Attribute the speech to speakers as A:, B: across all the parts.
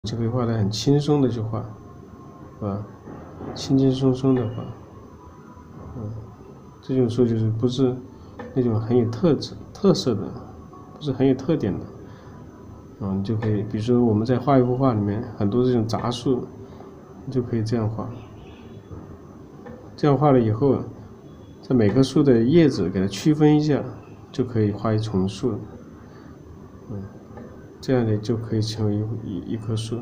A: 就可以画得很轻松的去画，啊，轻轻松松的画，这种树就是不是那种很有特色的，不是很有特点的，你就可以，比如说我们在画一幅画里面，很多这种杂树，你就可以这样画，这样画了以后，在每棵树的叶子给它区分一下，就可以画一丛树，这样的就可以成为一棵树。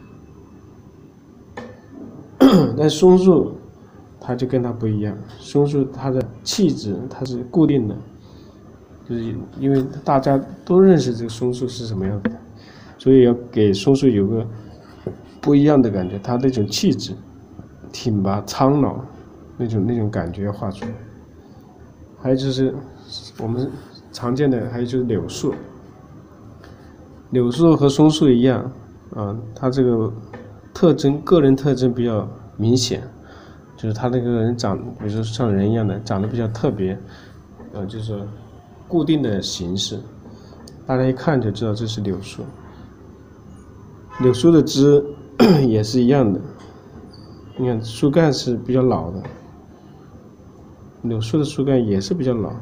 A: 但松树它就跟它不一样，松树它的气质它是固定的，就是因为大家都认识这个松树是什么样的，所以要给松树有个不一样的感觉，它那种气质挺拔苍老那种感觉要画出来。还有就是我们常见的，还有就是柳树，柳树和松树一样它这个个人特征比较明显，就是他那个人比如说像人一样的长得比较特别，就是固定的形式，大家一看就知道这是柳树。柳树的枝也是一样的，你看树干是比较老的，柳树的树干也是比较老，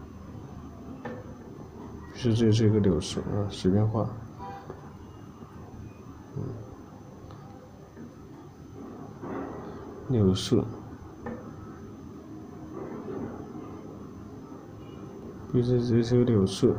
A: 这是一个柳树随便画。柳树，比如说这是个柳树，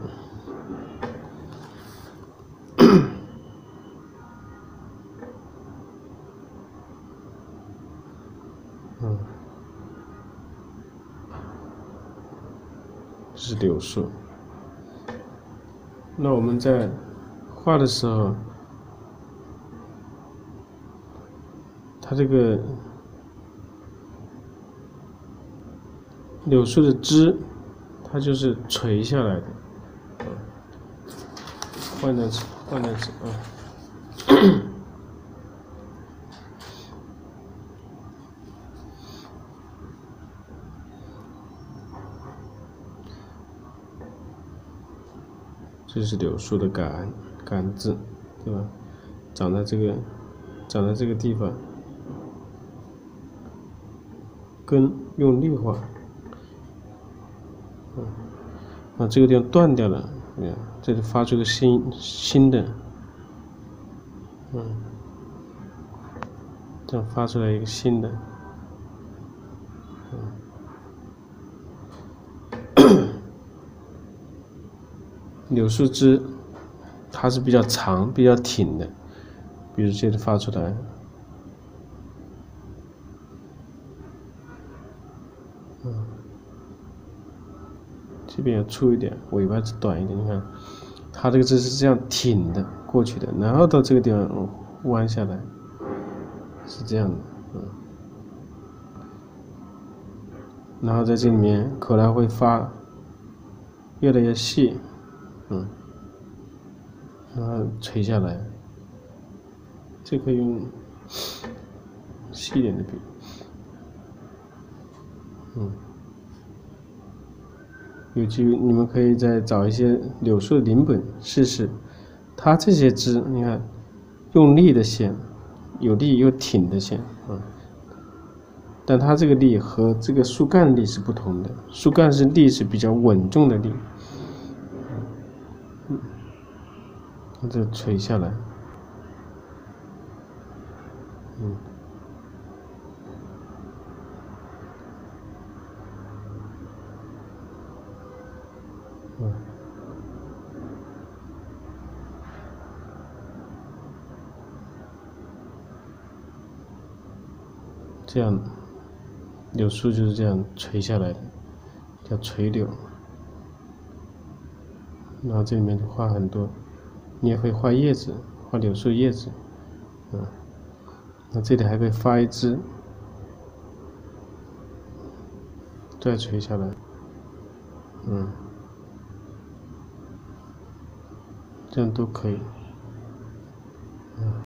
A: 这是柳树。那我们在画的时候，它这个柳树的枝，它就是垂下来的，换在这是柳树的杆子，对吧？长在这个地方，根用力画，这个地方断掉了，这里发出个新的，这样发出来一个新的，柳树枝它是比较长、比较挺的，比如这里发出来，这边要粗一点，尾巴短一点。你看，它这个枝是这样挺的过去的，然后到这个地方弯下来，是这样的，然后在这里面可能会发越来越细，然后垂下来，这可以用细一点的笔，有机会你们可以再找一些柳树的林本试试，它这些枝，你看用力的线，有力又挺的线，但它这个力和这个树干力是不同的，树干力是比较稳重的力，这垂下来，这样柳树就是这样垂下来的，叫垂柳。然后这里面就画很多，你也可以画叶子，画柳树叶子，那这里还可以发一枝，再垂下来，这样都可以，